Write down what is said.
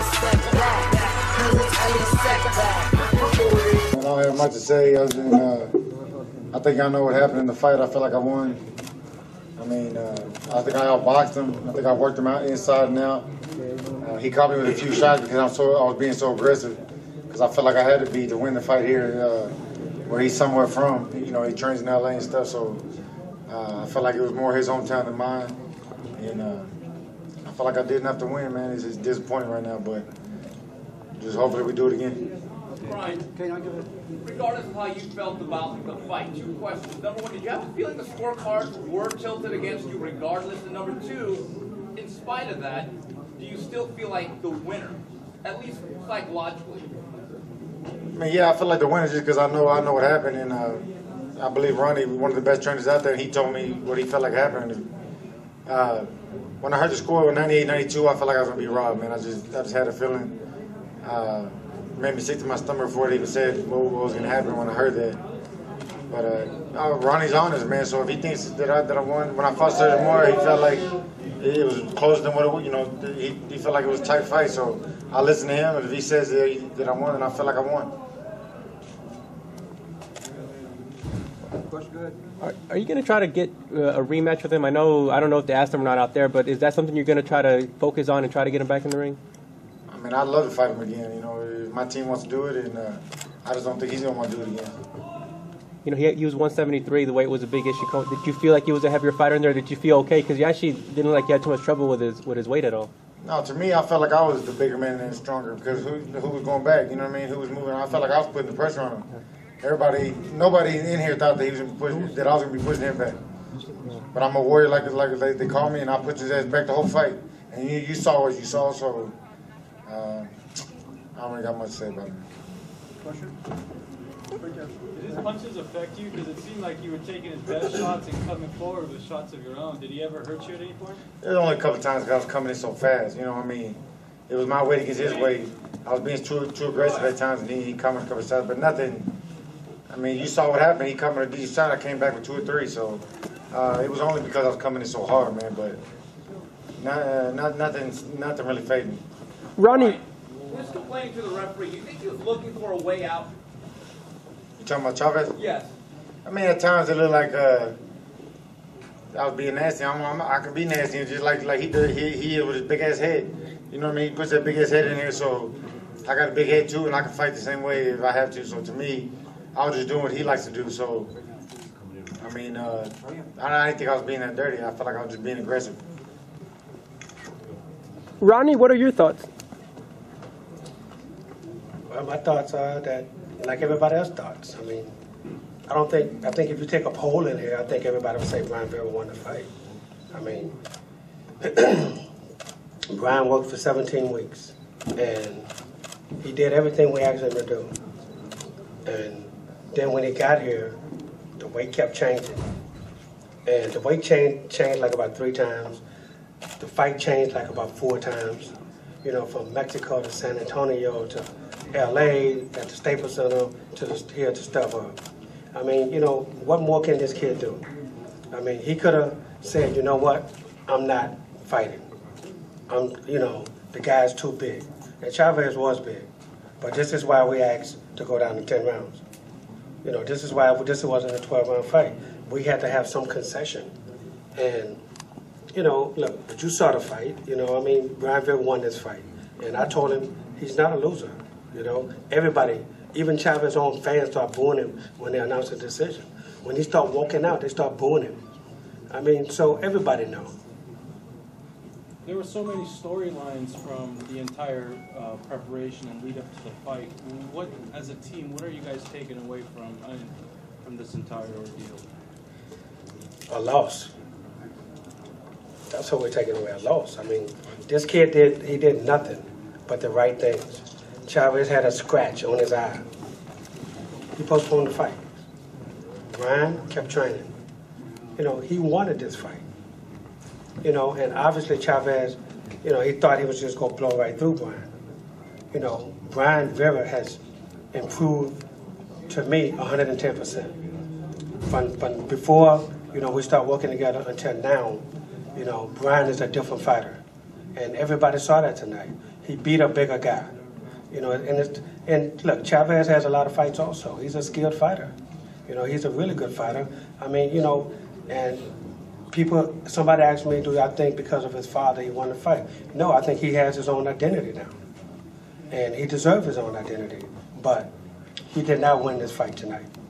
I don't have much to say other than I think I know what happened in the fight. I feel like I won. I mean, I think I outboxed him. I think I worked him out inside and out. He caught me with a few shots because I was being so aggressive. Because I felt like I had to be to win the fight here, where he's somewhere from. You know, he trains in LA and stuff. So I felt like it was more his hometown than mine. And I felt like I didn't have to win, man. It's just disappointing right now, but just hopefully we do it again. Bryan, regardless of how you felt about the fight, two questions. Number one, did you have the feeling the scorecards were tilted against you regardless? And number two, in spite of that, do you still feel like the winner, at least psychologically? I mean, yeah, I feel like the winner just because I know what happened, and I believe Ronnie, one of the best trainers out there, he told me what he felt like happened. When I heard the score with 98-92, I felt like I was gonna be robbed, man. I just had a feeling. Made me sick to my stomach before it even said what was going to happen when I heard that. But Ronnie's honest, man. So if he thinks that I won, when I fought Sergio Mora, he felt like it was closer than what it was. You know, he felt like it was a tight fight. So I listen to him, and if he says that I won, then I feel like I won. Are you going to try to get a rematch with him? I don't know if they asked him or not out there, but is that something you're going to try to focus on and try to get him back in the ring? I mean, I'd love to fight him again. You know, if my team wants to do it, and I just don't think he's going to want to do it again. You know, he was 173. The weight was a big issue. Did you feel like he was a heavier fighter in there? Did you feel okay? Because you actually didn't look like you had too much trouble with his weight at all. No, to me, I felt like I was the bigger man and stronger because who was going back? You know what I mean? Who was moving? I felt like I was putting the pressure on him. Nobody in here thought that that I was going to be pushing him back. But I'm a warrior, like they call me, and I put his ass back the whole fight. And you saw what you saw, so. I don't really got much to say about it. Question? Did his punches affect you? Because it seemed like you were taking his best shots and coming forward with shots of your own. Did he ever hurt you at any point? There's only a couple of times because I was coming in so fast. You know what I mean? It was my weight against his weight. I was being too aggressive at times, and he coming a couple of shots, but nothing. I mean, you saw what happened. He coming a decent shot. I came back with 2 or 3. So it was only because I was coming in so hard, man. But nothing really faded me. Ronnie. Just complaining to the referee, you think he was looking for a way out? You talking about Chavez? Yes. I mean, at times it looked like I was being nasty. I can be nasty, just like he did. He with his big ass head. You know what I mean? He puts that big ass head in here, so I got a big head too, and I can fight the same way if I have to. So to me, I was just doing what he likes to do. So I mean, I didn't think I was being that dirty. I felt like I was just being aggressive. Ronnie, what are your thoughts? Well, my thoughts are that, like everybody else's thoughts. I mean, I think if you take a poll in here, I think everybody would say Bryan Vera won the fight. I mean, Bryan worked for 17 weeks, and he did everything we asked him to do. And then when he got here, the weight kept changing. And the weight changed like about 3 times. The fight changed like about 4 times. You know, from Mexico to San Antonio to LA at the Staples Center to here to StubHub. I mean, you know, what more can this kid do? I mean, he could have said, you know what, I'm not fighting. You know, the guy's too big. And Chavez was big. But this is why we asked to go down to 10 rounds. You know, this is why this wasn't a 12-round fight. We had to have some concession. And, you know, look, but you saw the fight. You know, I mean, Bryan Vera won this fight. And I told him he's not a loser. You know, everybody, even Chavez's own fans start booing him when they announce a decision. When he start walking out, they start booing him. I mean, so everybody knows. There were so many storylines from the entire preparation and lead up to the fight. What, as a team, what are you guys taking away from this entire ordeal? A loss. That's what we're taking away, a loss. I mean, this kid did nothing but the right things. Chavez had a scratch on his eye. He postponed the fight. Bryan kept training. You know, he wanted this fight. You know, and obviously Chavez, you know, he thought he was just going to blow right through Bryan. You know, Bryan Vera has improved, to me, 110%. From before, you know, we start working together until now, you know, Bryan is a different fighter. And everybody saw that tonight. he beat a bigger guy. You know, and look, Chavez has a lot of fights also. He's a skilled fighter. You know, he's a really good fighter. I mean, you know, and somebody asked me, do I think because of his father he won the fight? No, I think he has his own identity now. And he deserves his own identity. But he did not win this fight tonight.